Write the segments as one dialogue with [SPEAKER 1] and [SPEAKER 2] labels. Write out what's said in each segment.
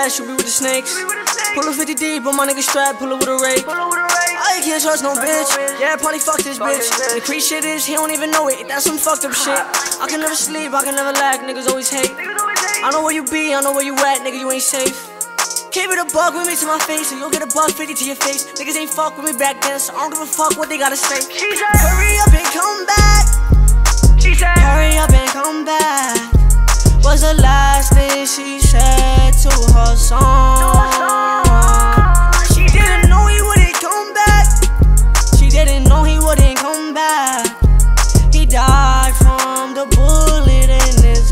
[SPEAKER 1] fast, you be with the snakes. Pull a 50 deep on my nigga strap, pull it with a rake. I can't trust no bitch, yeah, probably fuck this bitch. The creep shit is, he don't even know it, that's some fucked up shit. I can never sleep, I can never lack, niggas always hate. I know where you be, I know where you at, nigga, you ain't safe. Keep it a buck with me to my face, and you'll get a buck 50 to your face. Niggas ain't fuck with me back then, so I don't give a fuck what they gotta say.
[SPEAKER 2] She said,
[SPEAKER 1] hurry up and come back.
[SPEAKER 2] She said,
[SPEAKER 1] hurry up and come back. Was the last thing she said to her son. She didn't know he wouldn't come back. She didn't know he wouldn't come back. He died from the bullet and it's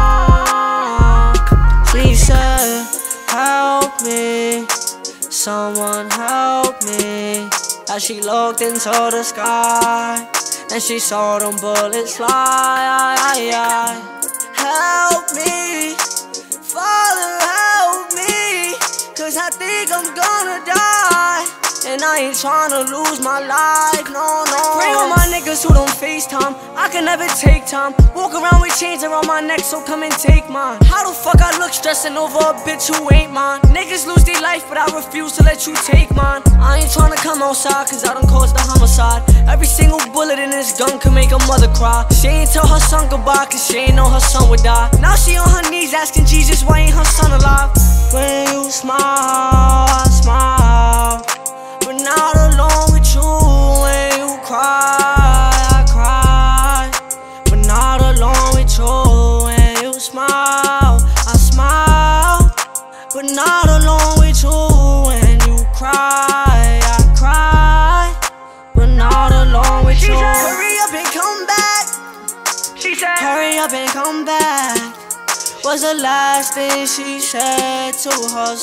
[SPEAKER 1] gone. She said, help me, someone help me. As she looked into the sky and she saw them bullets fly. Help me, Father, help me, 'cause I think I'm gonna die. And I ain't tryna lose my life, no, no. Pray on my niggas who don't FaceTime, I can never take time. Walk around with chains around my neck, so come and take mine. How the fuck I look stressing over a bitch who ain't mine? Niggas lose their life, but I refuse to let you take mine. I ain't tryna come outside, 'cause I done caused the homicide. Every single bullet in this gun can make a mother cry. She ain't tell her son goodbye, 'cause she ain't know her son would die. Now she on her knees asking Jesus, why ain't her son alive? When you smile, I smile, but not alone with you. When you cry, I cry, but not alone with you. When you smile, I smile, but not alone with you. When you cry, I cry, but not alone with you. Hurry up and come back.
[SPEAKER 2] she said,
[SPEAKER 1] Hurry up and come back. Was the last thing she said to her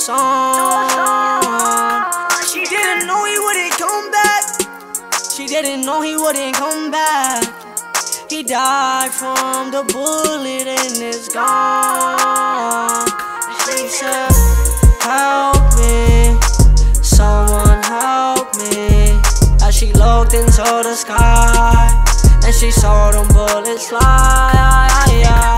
[SPEAKER 1] son. She didn't know he wouldn't come back. She didn't know he wouldn't come back. He died from the bullet and it's gone. She said, help me, someone help me. As she looked into the sky and she saw them bullets fly.